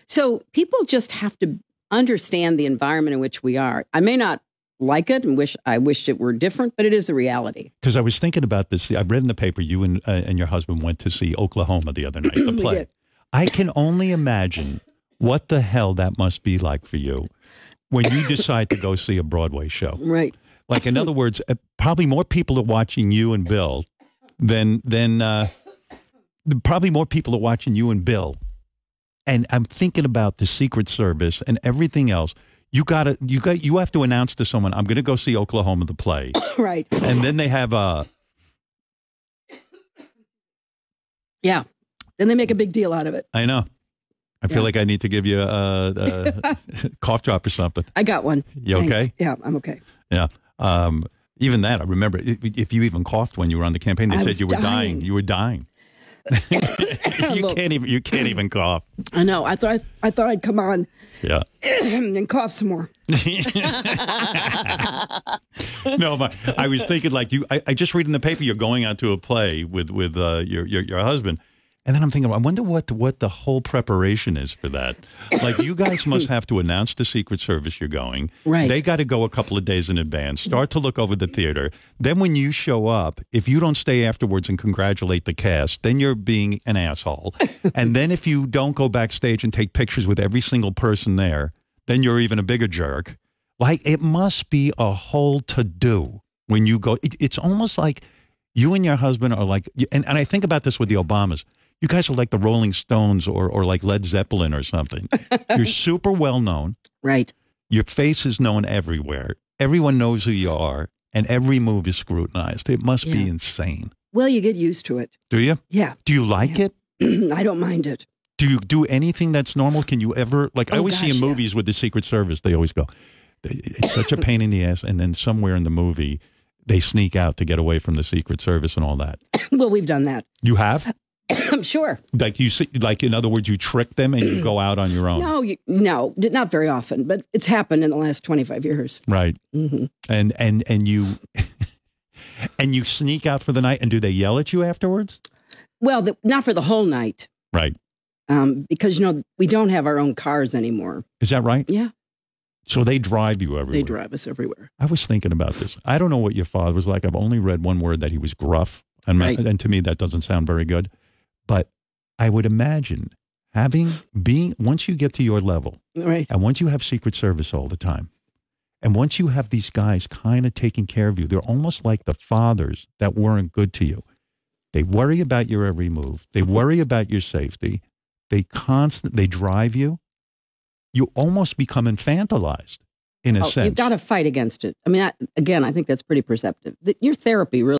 So people just have to understand the environment in which we are. I may not like it and I wished it were different, but it is the reality. Because I was thinking about this. I read in the paper you and your husband went to see Oklahoma the other night, the play. did. I can only imagine what the hell that must be like for you when you decide to go see a Broadway show. Right. Like, in other words, probably more people are watching you and Bill than probably more people are watching you and Bill. And I'm thinking about the Secret Service and everything else. You have to announce to someone, I'm going to go see Oklahoma the play. Right. And then they have yeah. Then they make a big deal out of it. I know. I feel like I need to give you a cough drop or something. I got one. You Thanks. okay? Yeah, I'm okay. Yeah. Even that, I remember if you even coughed when you were on the campaign, they said you were dying. You were dying. You can't even cough. I know. I thought I'd come on. Yeah. And cough some more. No, but I was thinking like you. I just read in the paper you're going out to a play with your husband. And then I'm thinking, I wonder what the whole preparation is for that. Like, you guys must have to announce to Secret Service you're going. Right. They got to go a couple of days in advance, start to look over the theater. Then when you show up, if you don't stay afterwards and congratulate the cast, then you're being an asshole. And then if you don't go backstage and take pictures with every single person there, then you're even a bigger jerk. Like, it must be a whole to-do when you go. It's almost like you and your husband are like, and I think about this with the Obamas. You guys are like the Rolling Stones or like Led Zeppelin or something. You're super well known. Right. Your face is known everywhere. Everyone knows who you are, and every move is scrutinized. It must be insane. Well, you get used to it. Do you? Yeah. Do you like it? I don't mind it. Do you do anything that's normal? Can you ever, like, I always see in movies with the Secret Service, they always go, it's such a pain in the ass, and then somewhere in the movie, they sneak out to get away from the Secret Service and all that. Well, we've done that. You have? I'm sure. Like in other words, you trick them and you go out on your own. No, not very often, but it's happened in the last 25 years. Right. Mm-hmm. And you and you sneak out for the night, and do they yell at you afterwards? Well, not for the whole night. Right. Because, we don't have our own cars anymore. Is that right? Yeah. So they drive you everywhere. They drive us everywhere. I was thinking about this. I don't know what your father was like. I've only read one word, that he was gruff. And to me, that doesn't sound very good. But I would imagine once you get to your level, right, and once you have Secret Service all the time, and once you have these guys kind of taking care of you, they're almost like the fathers that weren't good to you. They worry about your every move. They worry about your safety. They drive you. You almost become infantilized in a sense. You've got to fight against it. I mean, I think that's pretty perceptive. Your therapy really